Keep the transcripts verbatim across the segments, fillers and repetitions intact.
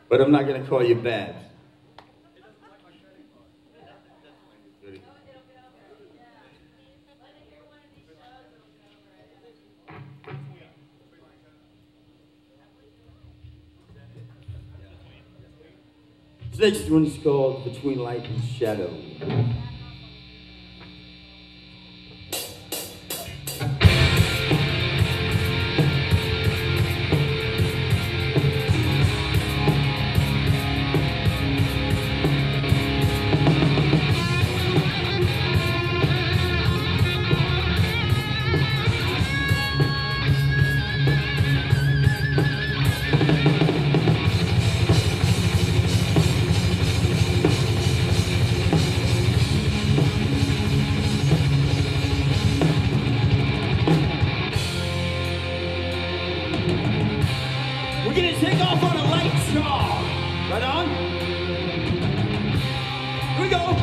But I'm not going to call you Babs. This next one is called Between Light and Shadow. We're gonna take off on a light straw. Right on? Here we go.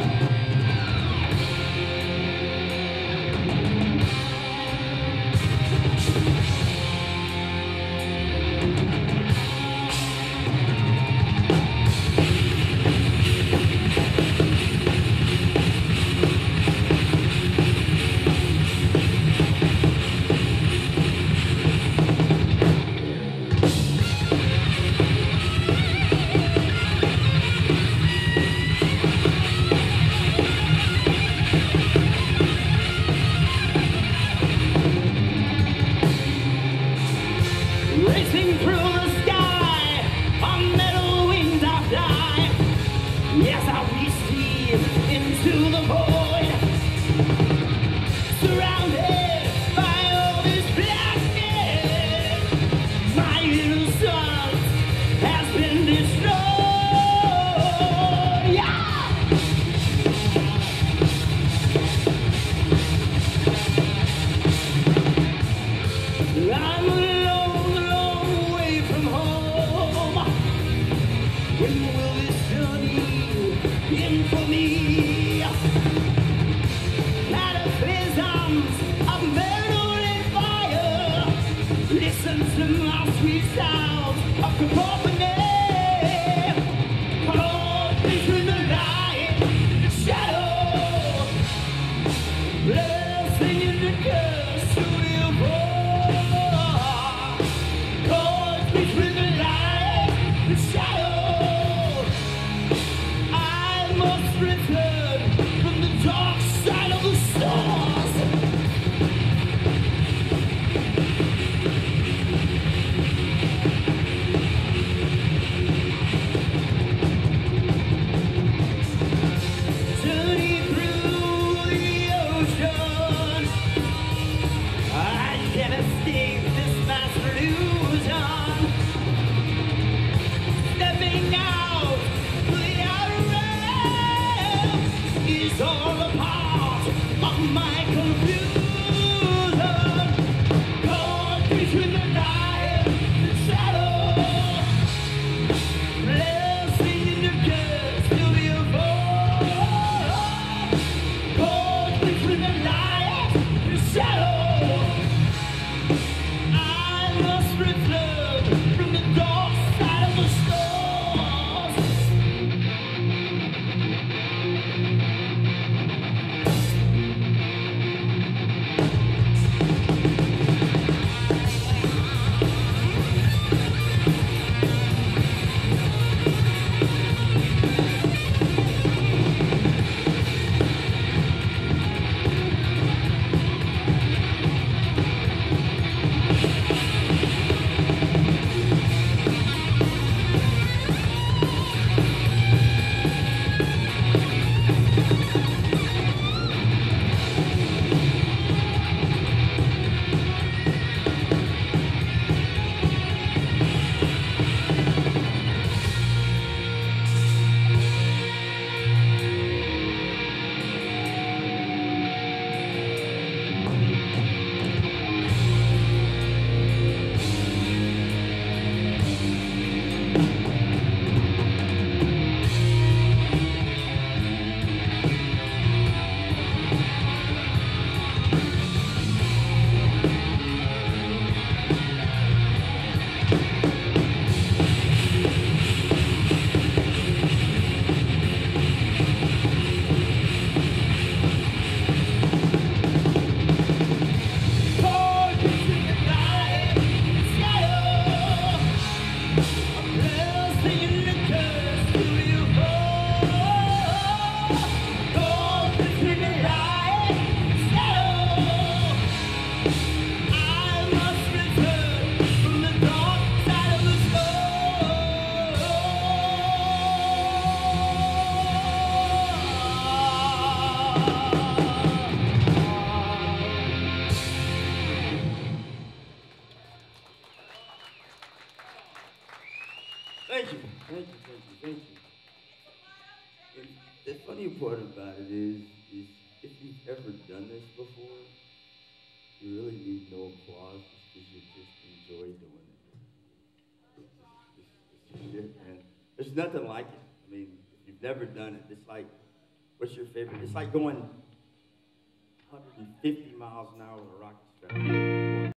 Racing through the sky, on metal wings I fly. Yes, I receive into the void, surrounded by all this blackness. My innocence has been destroyed. Yeah! I'm alone away from home. When will this journey end for me? Cataclysms of metal and fire. Listen to my sweet sounds of cacophony. Caught between the light and the shadow. Blessing in the curse to your voice. Caught between the light and the shadow. I must return from the dark side of the stars. Thank you, thank you, thank you, thank you. And the funny part about it is, is if you've ever done this before, you really need no applause because you just enjoy doing it. It's just, it's, it's just it, man. There's nothing like it. I mean, if you've never done it, it's like, what's your favorite? It's like going one hundred fifty miles an hour with a rocket strap.